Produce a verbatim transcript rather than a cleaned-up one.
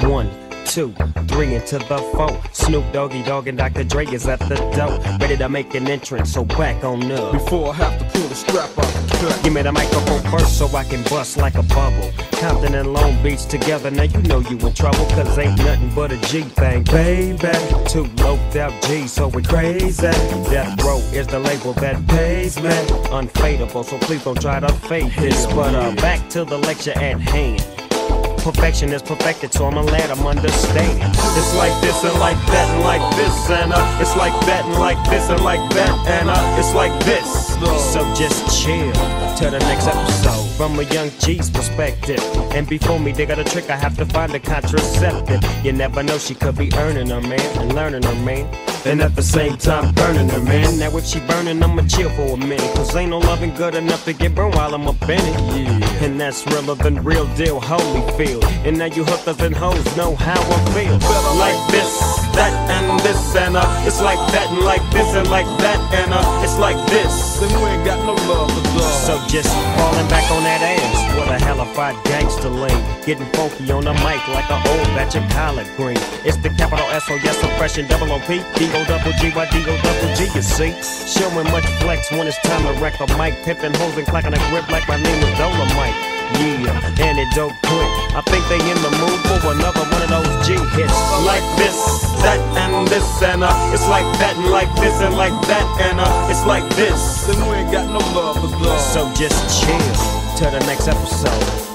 One, two, three, into the four. Snoop Doggy Dogg and Doctor Dre is at the door, ready to make an entrance, so back on up. Before I have to pull the strap out the cut, give me the microphone first so I can bust like a bubble. Compton and Long Beach together, now you know you in trouble, cause ain't nothing but a G thing, baby. Two loped out G's, so we crazy. Death Row is the label that pays me. Unfadable, so please don't try to fake this. But uh, back to the lecture at hand. Perfection is perfected, so I'ma let them understand. It's like this and like that and like this and uh, it's like that and like this and like that and uh, it's like this. So just chill till the next episode from a young G's perspective. And before me dig out a trick, I have to find a contraceptive. You never know, she could be earning her man and learning her man, and at the same time burning her man. Now if she burning, I'ma chill for a minute, cause ain't no loving good enough to get burned while I'm up in it. Yeah. And that's realer than real deal, Holyfield. And now you hookers and hoes know how I feel. Like this, that, and this, and uh, it's like that, and like this, and like that, and uh, it's like this. Then we ain't got no love for love. So just falling back on that ass, what a hellified gangster lean. Getting funky on the mic like an old batch of collard green. It's the capital S O S oppression, double O P, D O double G Y D O double G, you see. Showing much flex when it's time to wreck a mic. Pippin' hoes and clacking a grip like my name was Dolomite. Yeah, and it don't quit. I think they in the mood for another one of those G hits. Like this, that, and this, and uh, it's like that, and like this, and like that, and uh, it's like this. Then we ain't got no love for love. So just chill till the next episode.